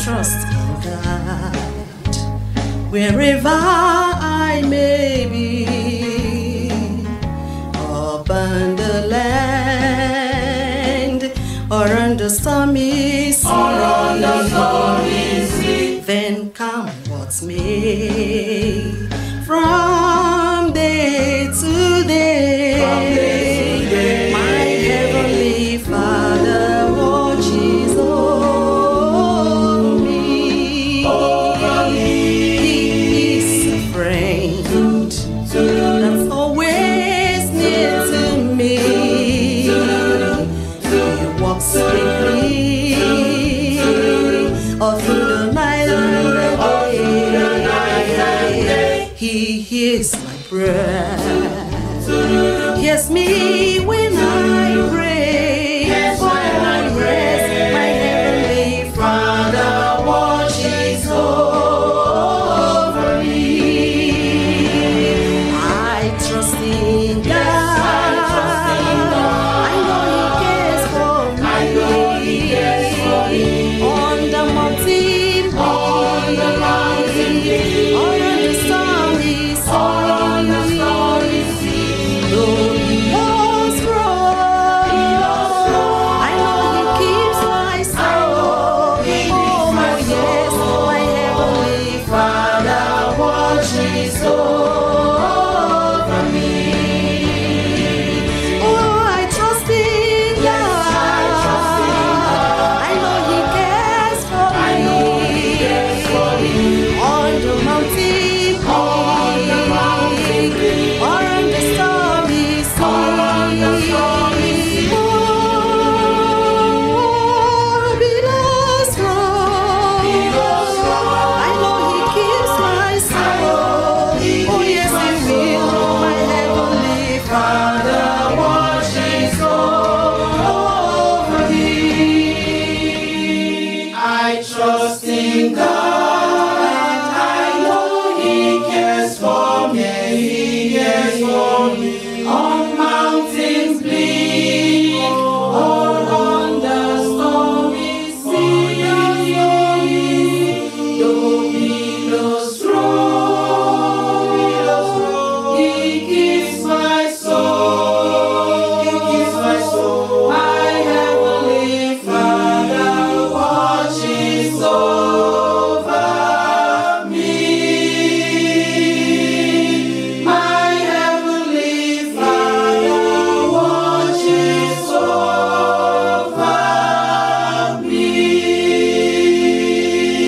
trust in God. Wherever I may be, up on the land, or on the stormy sea, then come what's may, from day to day, my heavenly Father watches over me. He is a friend that's always near to me. He walks with me all through the night and the day. He hears my prayer, hears me when I pray. Yes, when I rest, my heavenly Father watches over me. I trust in God. I know He cares for me. On the mountain, on the stormy sea, though He loves road, I know He keeps my soul. Oh yes, my heavenly Father watches over me. Oh, I trust in God. I know He cares for me. On the mountain, or on the stormy sea. Oh, below strong. I know He keeps my soul. Oh yes, He will. My heavenly Father watches over me. I trust in God.